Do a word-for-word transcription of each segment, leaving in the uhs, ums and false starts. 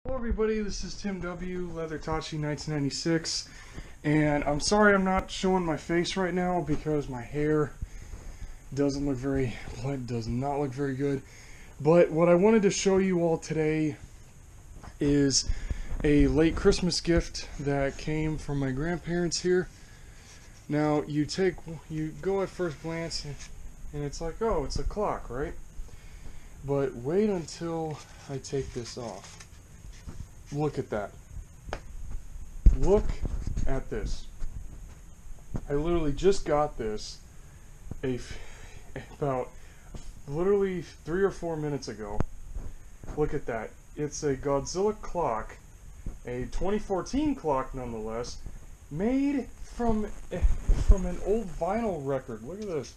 Hello everybody, this is Tim W, Leathertachi nineteen ninety-six, and I'm sorry I'm not showing my face right now because my hair doesn't look very, does not look very good. But what I wanted to show you all today is a late Christmas gift that came from my grandparents here. Now you take, you go at first glance and, and it's like, oh, it's a clock, right? But wait until I take this off. Look at that. Look at this. I literally just got this a about literally three or four minutes ago. Look at that. It's a Godzilla clock, a twenty fourteen clock nonetheless, made from from an old vinyl record. Look at this.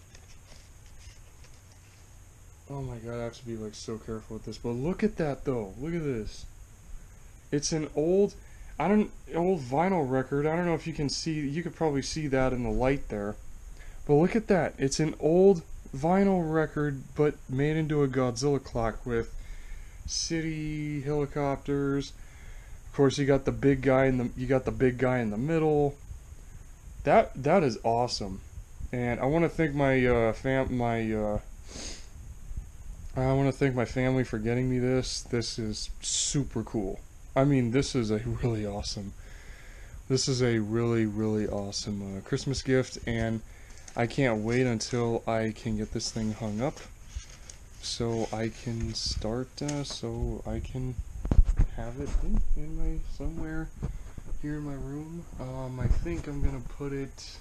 Oh my god, I have to be like so careful with this. But look at that though. Look at this. It's an old, I don't, old vinyl record. I don't know if you can see, you could probably see that in the light there. But look at that. It's an old vinyl record, but made into a Godzilla clock with city helicopters. Of course, you got the big guy in the, you got the big guy in the middle. That that is awesome, and I want to thank my uh, fam, my. Uh, I want to thank my family for getting me this. This is super cool. I mean, this is a really awesome, this is a really, really awesome uh, Christmas gift, and I can't wait until I can get this thing hung up so I can start, uh, so I can have it in, in my, somewhere here in my room. Um, I think I'm gonna put it,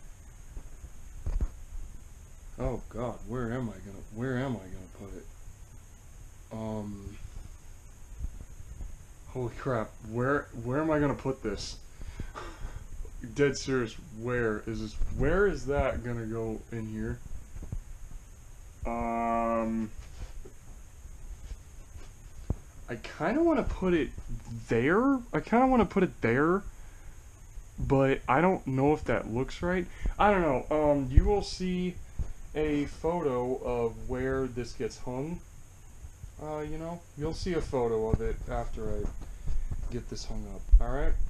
oh god, where am I gonna, where am I gonna put it? Um... Holy crap, where where am I gonna put this? Dead serious, where is this, where is that gonna go in here? Um, I kinda wanna put it there, I kinda wanna put it there, but I don't know if that looks right. I don't know, um, you will see a photo of where this gets hung. Uh, you know, you'll see a photo of it after I get this hung up, alright?